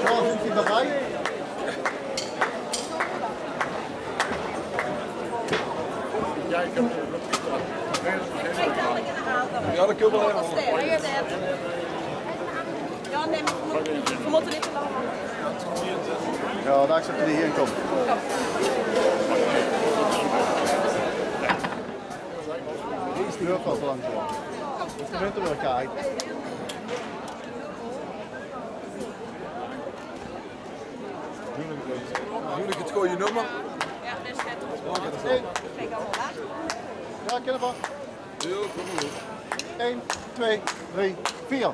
Zit je erbij? Ja, ik heb Ja, dat kun je wel helemaal. Ja, nee, we moeten dit allemaal. Ja, daar zit hij hierin komt. Die is de wel langs. Dus we moeten weer kijken. Jullie het gewoon je nummer. Ja, dat is net. Kijk allemaal waar. Ja, ken ervan. Ja, kom maar op. 1, 2, 3, 4.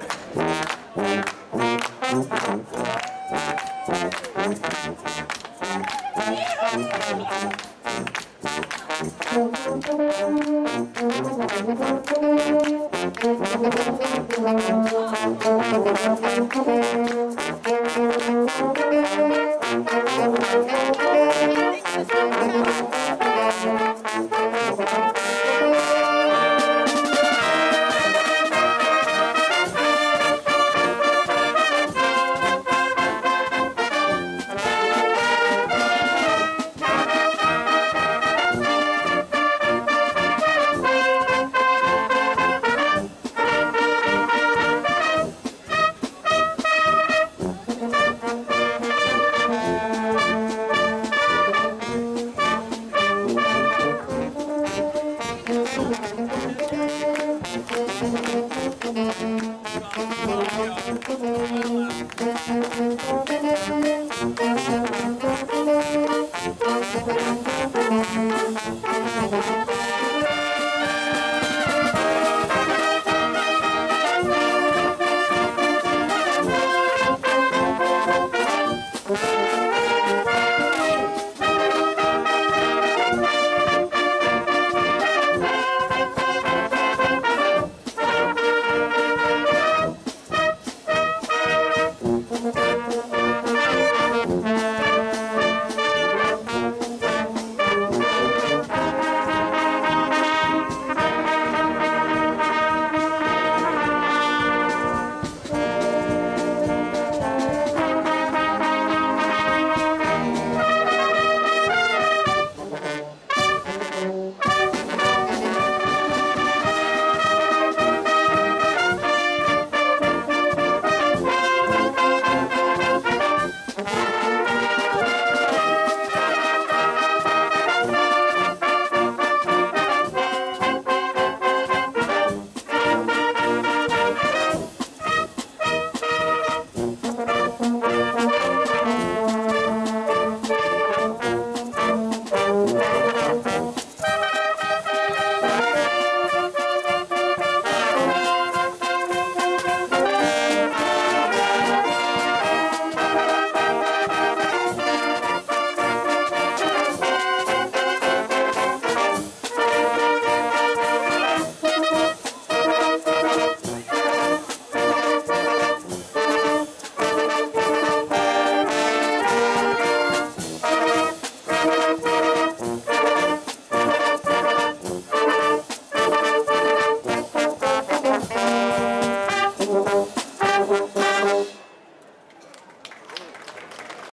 Thank you.